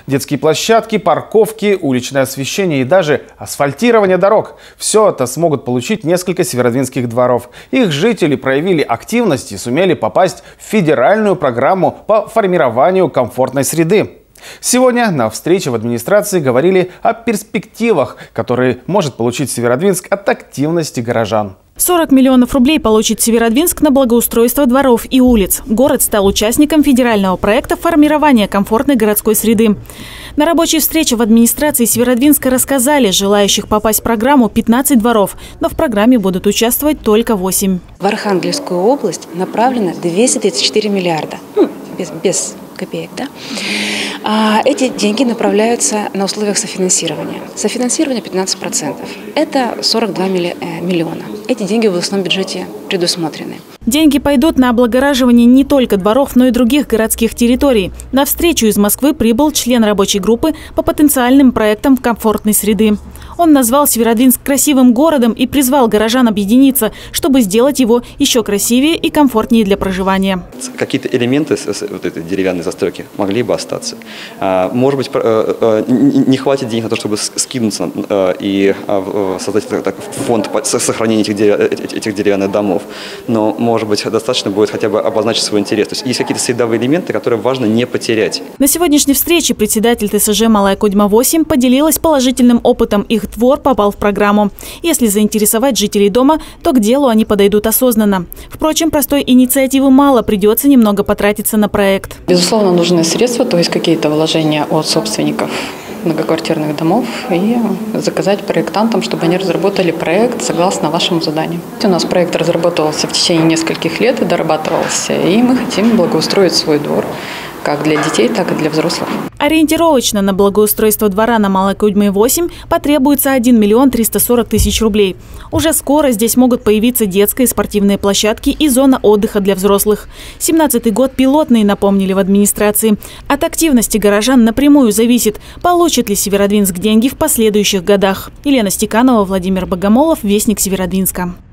Детские площадки, парковки, уличное освещение и даже асфальтирование дорог. Все это смогут получить несколько северодвинских дворов. Их жители проявили активность и сумели попасть в федеральную программу по формированию комфортной среды. Сегодня на встрече в администрации говорили о перспективах, которые может получить Северодвинск от активности горожан. 40 миллионов рублей получит Северодвинск на благоустройство дворов и улиц. Город стал участником федерального проекта формирования комфортной городской среды. На рабочей встрече в администрации Северодвинска рассказали, желающих попасть в программу 15 дворов, но в программе будут участвовать только 8. В Архангельскую область направлено 234 миллиарда. Без копеек, да? Эти деньги направляются на условиях софинансирования. Софинансирование 15%. Это 42 миллиона. Эти деньги в областном бюджете предусмотрены. Деньги пойдут на облагораживание не только дворов, но и других городских территорий. На встречу из Москвы прибыл член рабочей группы по потенциальным проектам комфортной среды. Он назвал Северодвинск красивым городом и призвал горожан объединиться, чтобы сделать его еще красивее и комфортнее для проживания. Какие-то элементы вот этой деревянной застройки могли бы остаться. Может быть, не хватит денег на то, чтобы скинуться и создать фонд сохранения этих деревянных домов. Но, может быть, достаточно будет хотя бы обозначить свой интерес. То есть есть какие-то средовые элементы, которые важно не потерять. На сегодняшней встрече председатель ТСЖ «Малая Кудьма-8» поделилась положительным опытом. Их двор попал в программу. Если заинтересовать жителей дома, то к делу они подойдут осознанно. Впрочем, простой инициативы мало, придется немного потратиться на проект. Безусловно, нужны средства, то есть какие-то вложения от собственников многоквартирных домов и заказать проектантам, чтобы они разработали проект согласно вашему заданию. У нас проект разработывался в течение нескольких лет и дорабатывался, и мы хотим благоустроить свой двор как для детей, так и для взрослых. Ориентировочно на благоустройство двора на Малой Кудьме-8 потребуется 1 миллион 340 тысяч рублей. Уже скоро здесь могут появиться детские спортивные площадки и зона отдыха для взрослых. 17-й год пилотный, напомнили в администрации. От активности горожан напрямую зависит, получит ли Северодвинск деньги в последующих годах. Елена Стеканова, Владимир Богомолов, Вестник Северодвинска.